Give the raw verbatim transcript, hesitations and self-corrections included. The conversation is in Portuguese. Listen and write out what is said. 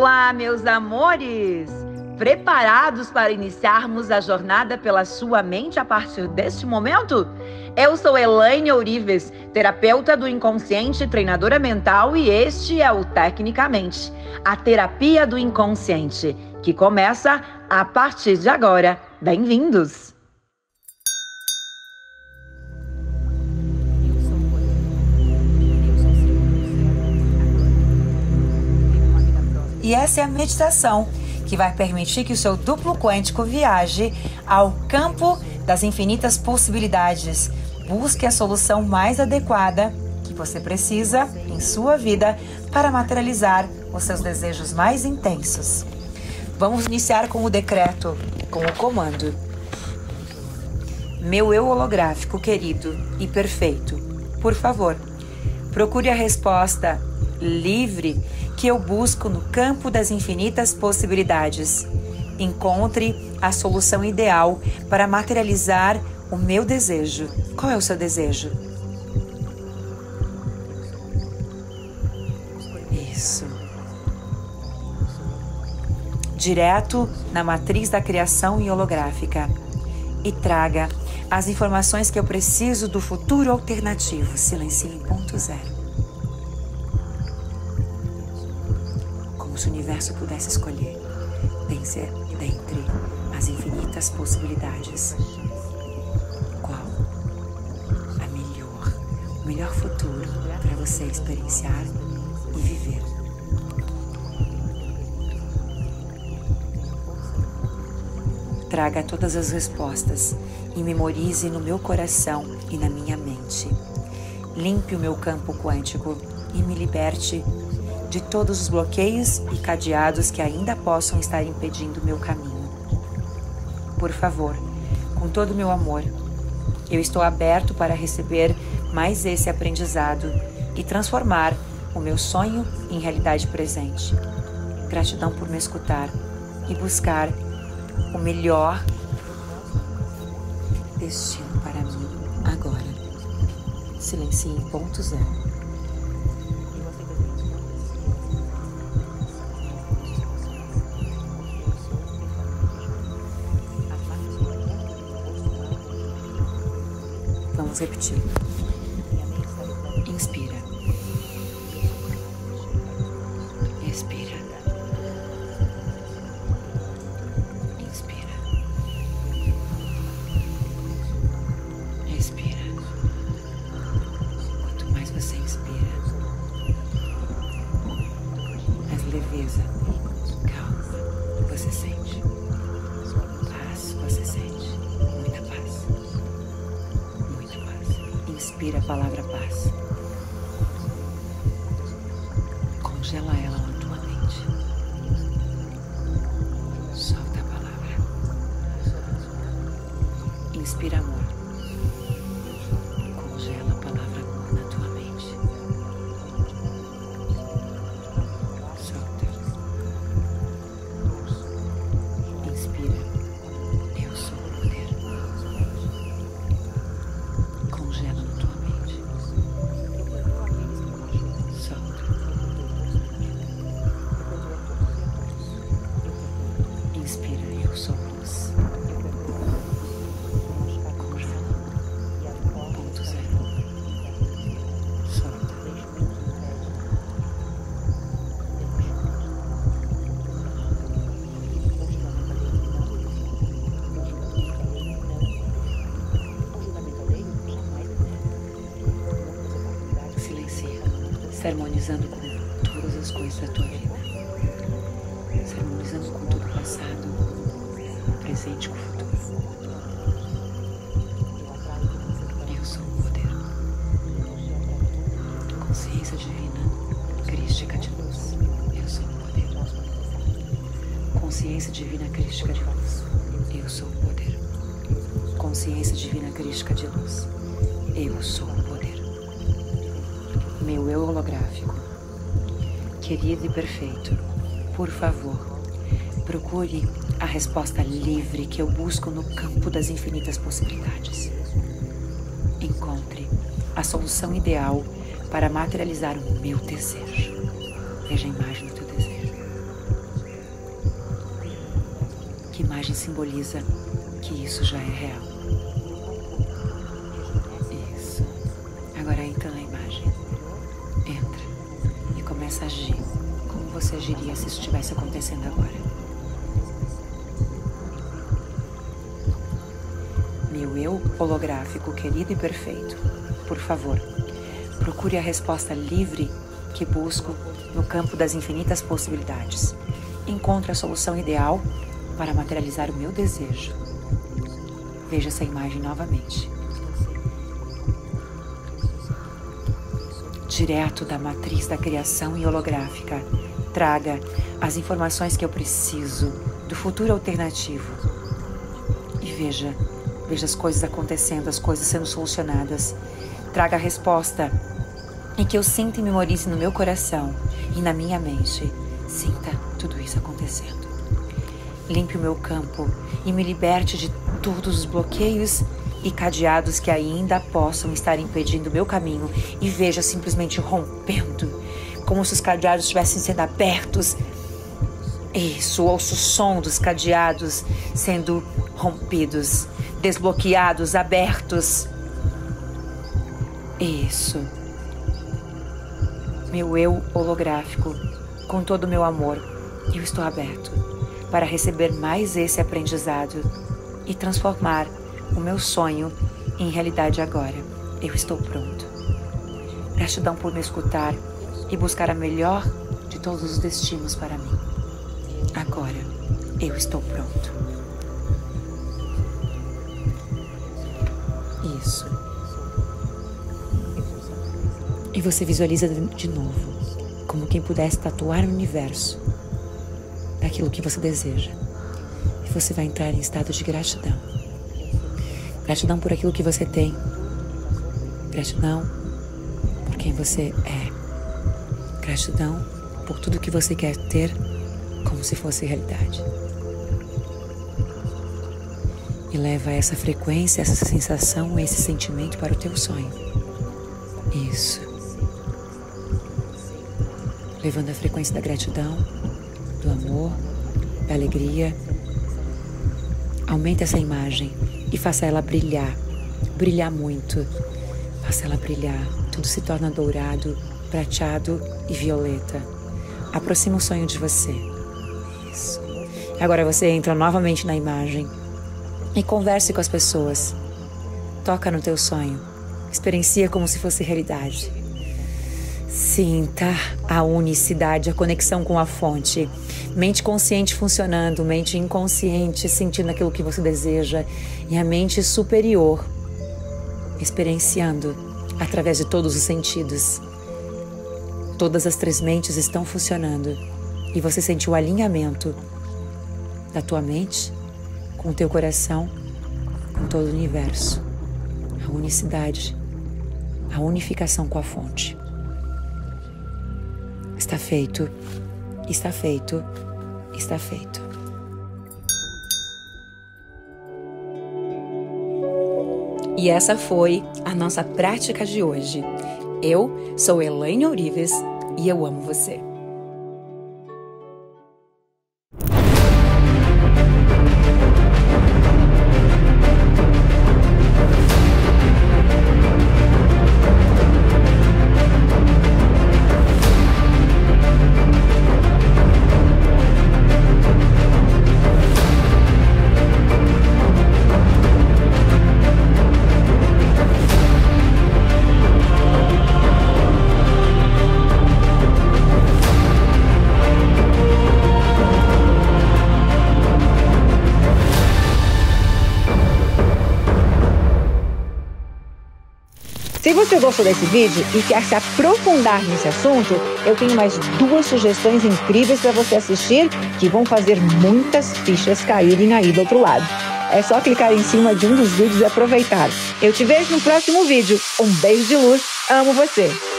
Olá, meus amores! Preparados para iniciarmos a jornada pela sua mente a partir deste momento? Eu sou Elaine Ourives, terapeuta do inconsciente, treinadora mental, e este é o Tecnicamente, a terapia do inconsciente, que começa a partir de agora. Bem-vindos! E essa é a meditação que vai permitir que o seu duplo quântico viaje ao campo das infinitas possibilidades. Busque a solução mais adequada que você precisa em sua vida para materializar os seus desejos mais intensos. Vamos iniciar com o decreto, com o comando. Meu eu holográfico querido e perfeito, por favor, procure a resposta livre que eu busco no campo das infinitas possibilidades. Encontre a solução ideal para materializar o meu desejo. Qual é o seu desejo? Isso. Direto na matriz da criação e holográfica. E traga as informações que eu preciso do futuro alternativo. Silencie em ponto zero. Se o universo pudesse escolher dentre, dentre as infinitas possibilidades, qual a melhor, o melhor futuro para você experienciar e viver? Traga todas as respostas e memorize no meu coração e na minha mente. Limpe o meu campo quântico e me liberte de todos os bloqueios e cadeados que ainda possam estar impedindo o meu caminho. Por favor, com todo o meu amor, eu estou aberto para receber mais esse aprendizado e transformar o meu sonho em realidade presente. Gratidão por me escutar e buscar o melhor destino para mim agora. Silencie em ponto zero. Vamos repetir. Inspira. Expira. Inspira. Expira. Quanto mais você inspira, mais leveza, calma você sente. Paz você sente. Muita paz. Inspira a palavra paz. Congela ela na tua mente. Solta a palavra. Inspira amor. Congela a palavra amor na tua mente. Solta. Inspira. Eu sou o poder. Congela na tua mente. Solta. Inspira, eu sou luz. Congela. Ponto zero. Solta. Se harmonizando com todas as coisas da tua vida, se harmonizando com todo o passado, o presente e o futuro. Eu sou o poder. Consciência divina, crística de luz. Eu sou o poder. Consciência divina, crística de luz. Eu sou o poder. Consciência divina, crística de luz. Eu sou o poder. Meu eu holográfico, querido e perfeito, por favor, procure a resposta livre que eu busco no campo das infinitas possibilidades. Encontre a solução ideal para materializar o meu desejo. Veja a imagem do teu desejo. imagem simboliza que isso já é real. Isso. Agora entra na imagem. Entra e começa a agir como você agiria se isso estivesse acontecendo agora. Meu eu holográfico querido e perfeito, por favor, procure a resposta livre que busco no campo das infinitas possibilidades. Encontre a solução ideal para materializar o meu desejo. Veja essa imagem novamente. Direto da matriz da criação e holográfica, traga as informações que eu preciso do futuro alternativo. E veja, veja as coisas acontecendo, as coisas sendo solucionadas. Traga a resposta e que eu sinta e memorize no meu coração e na minha mente. Sinta tudo isso acontecendo. Limpe o meu campo e me liberte de todos os bloqueios e cadeados que ainda possam estar impedindo o meu caminho, e veja simplesmente rompendo, como se os cadeados estivessem sendo abertos. Isso, ouço o som dos cadeados sendo rompidos, desbloqueados, abertos. Isso. Meu eu holográfico, com todo o meu amor, eu estou aberto para receber mais esse aprendizado e transformar o meu sonho em realidade agora. Eu estou pronto. Gratidão por me escutar e buscar a melhor de todos os destinos para mim. Agora, eu estou pronto. Isso. E você visualiza de novo, como quem pudesse tatuar o universo daquilo que você deseja. E você vai entrar em estado de gratidão. Gratidão por aquilo que você tem. Gratidão por quem você é. Gratidão por tudo que você quer ter como se fosse realidade. E leva essa frequência, essa sensação, esse sentimento para o teu sonho. Isso. Levando a frequência da gratidão, do amor, da alegria. Aumente essa imagem e faça ela brilhar, brilhar muito. Faça ela brilhar. Tudo se torna dourado, prateado e violeta. Aproxima o sonho de você. Isso. Agora você entra novamente na imagem e converse com as pessoas. Toca no teu sonho. Experiencia como se fosse realidade. Sinta a unicidade, a conexão com a fonte. Mente consciente funcionando, mente inconsciente sentindo aquilo que você deseja, e a mente superior experienciando através de todos os sentidos. Todas as três mentes estão funcionando e você sente o alinhamento da tua mente com o teu coração, com todo o universo. A unicidade, a unificação com a fonte. Está feito, está feito, está feito. E essa foi a nossa prática de hoje. Eu sou Elaine Ourives e eu amo você. Se você gostou desse vídeo e quer se aprofundar nesse assunto, eu tenho mais duas sugestões incríveis para você assistir que vão fazer muitas fichas caírem aí do outro lado. É só clicar em cima de um dos vídeos e aproveitar. Eu te vejo no próximo vídeo. Um beijo de luz. Amo você.